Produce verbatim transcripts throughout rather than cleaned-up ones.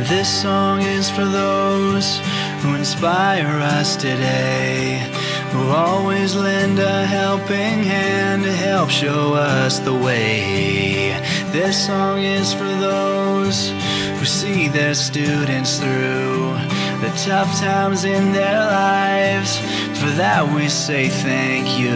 This song is for those who inspire us today, who always lend a helping hand to help show us the way. This song is for those who see their students through the tough times in their lives. For that we say thank you.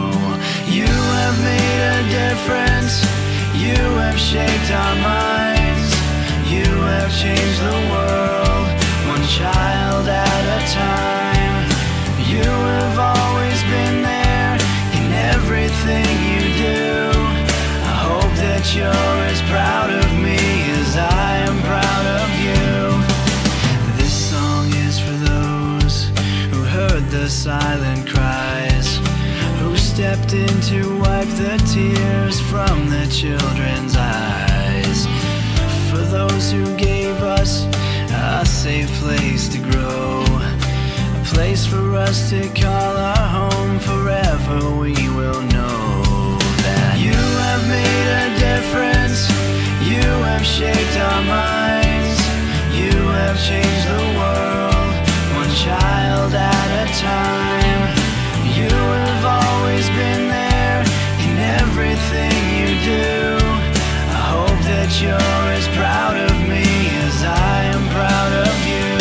You have made a difference. You have shaped our minds. You have changed the world, one child at a time. You have always been there in everything you do. I hope that you're as proud of me as I am proud of you. This song is for those who heard the silent cries, who stepped in to wipe the tears from the children's eyes. For those who gave us a safe place to grow, a place for us to call our home. Forever we will know that you have made a difference. You have shaped our minds. You have changed the world, one child at a time. You have always been there in everything you do. I hope that you're as proud of me as I am proud of you.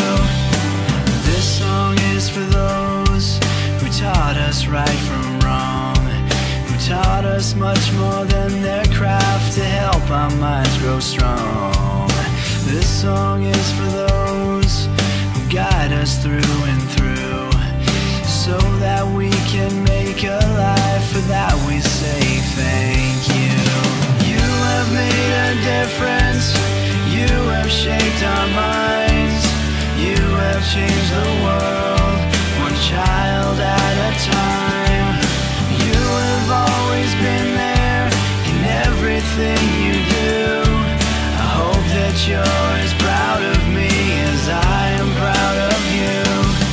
This song is for those who taught us right from wrong, who taught us much more than their craft to help our minds grow strong. This song is for those who guide us through and through, so that we can make a life. For that we say thank you. You have made a difference. You have shaped our minds. You have changed the world, one child at a time. You have always been there in everything you do. I hope that you're as proud of me as I am proud of you.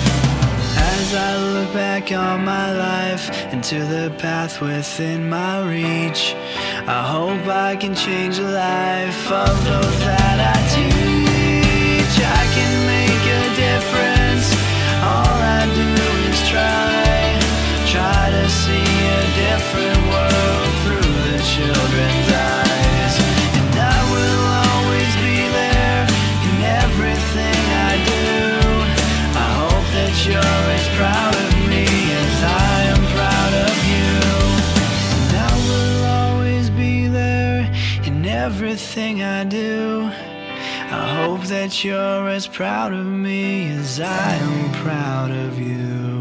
As I look back on my life and to the path within my reach, I hope I can change the life of those that I teach. I can make a difference. All I do is try, try to see a different world through the children's eyes. And I will always be there in everything I do. I hope that you're as proud of me as I am proud of you. And I will always be there in everything I do. I hope that you're as proud of me as I am proud of you.